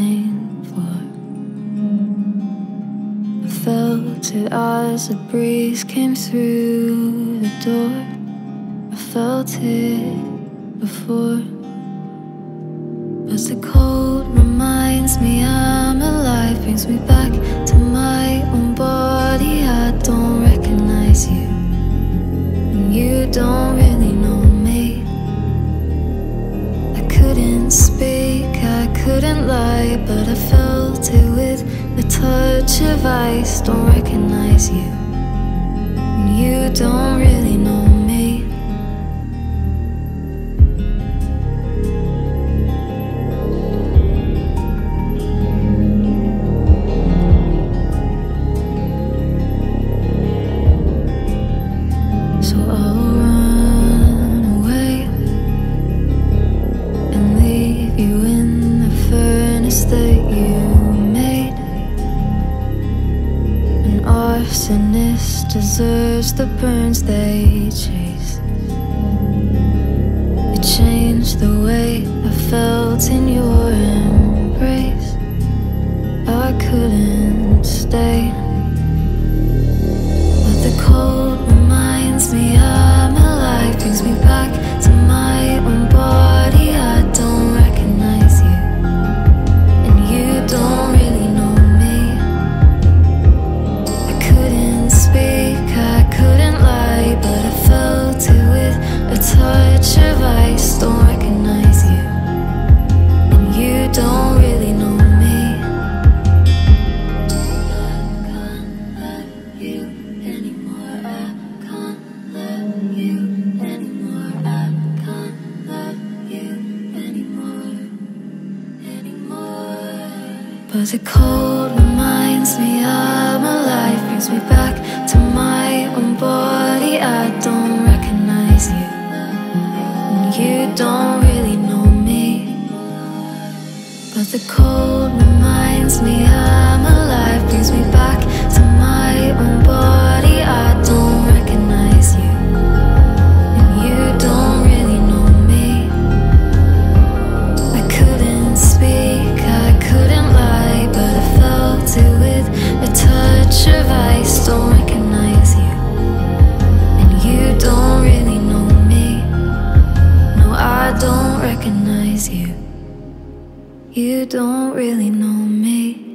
main floor. I felt it as a breeze came through the door. I felt it before, but the cold reminds me I'm alive, brings me back to my own body. I don't recognize you, and you don't really know me. I couldn't speak, I couldn't lie, but I felt it with a touch of ice. Don't recognize you, and you don't really know me. So I'll run away and leave you in the furnace that you made. An arsonist deserves the burns they chase. It changed the way I felt in your embrace. I couldn't stay, but the cold reminds me I'm alive, brings me back to my own body. I don't recognize you, and you don't really know me. I couldn't speak, I couldn't lie, but I felt it with a touch of ice. Don't recognize you, and you don't really know me. But the cold reminds me I'm alive, brings me back to my own body. I don't recognize you, and you don't really know me. But the cold reminds me I'm alive, brings me back to my own body. I don't recognize you, and you don't really know me. I couldn't speak, I couldn't lie, but I felt it with a touch of ice. Don't recognize you, and you don't really know me. No, I don't recognize you. You don't really know me.